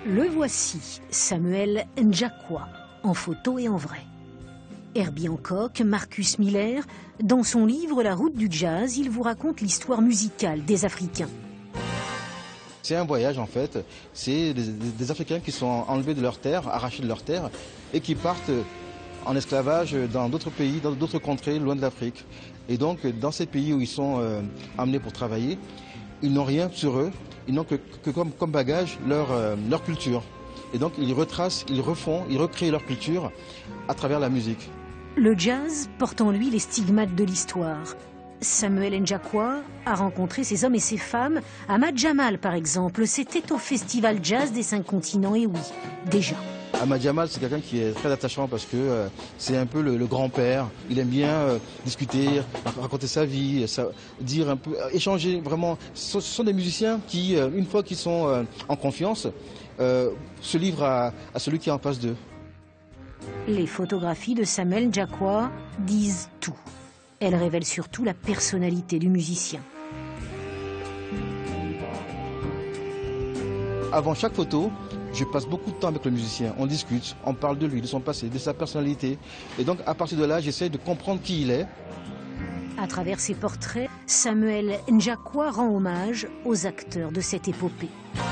Le voici, Samuel Njakwa, en photo et en vrai. Herbie Hancock, Marcus Miller, dans son livre La route du jazz, il vous raconte l'histoire musicale des Africains. C'est un voyage en fait, c'est des Africains qui sont enlevés de leur terre, arrachés de leur terre et qui partent en esclavage dans d'autres pays, dans d'autres contrées loin de l'Afrique. Et donc dans ces pays où ils sont amenés pour travailler, ils n'ont rien sur eux, ils n'ont que comme bagage leur culture. Et donc ils retracent, ils refont, ils recréent leur culture à travers la musique. Le jazz porte en lui les stigmates de l'histoire. Samuel Njakwa a rencontré ces hommes et ces femmes. Ahmad Jamal, par exemple, c'était au festival jazz des 5 continents, et oui, déjà. Ahmad Jamal, c'est quelqu'un qui est très attachant parce que c'est un peu le grand-père. Il aime bien discuter, raconter sa vie, dire un peu, échanger vraiment. Ce sont des musiciens qui, une fois qu'ils sont en confiance, se livrent à celui qui est en face d'eux. Les photographies de Samuel Njakwa disent tout. Elles révèlent surtout la personnalité du musicien. Avant chaque photo, je passe beaucoup de temps avec le musicien. On discute, on parle de lui, de son passé, de sa personnalité. Et donc, à partir de là, j'essaie de comprendre qui il est. À travers ses portraits, Samuel Njakwa rend hommage aux acteurs de cette épopée.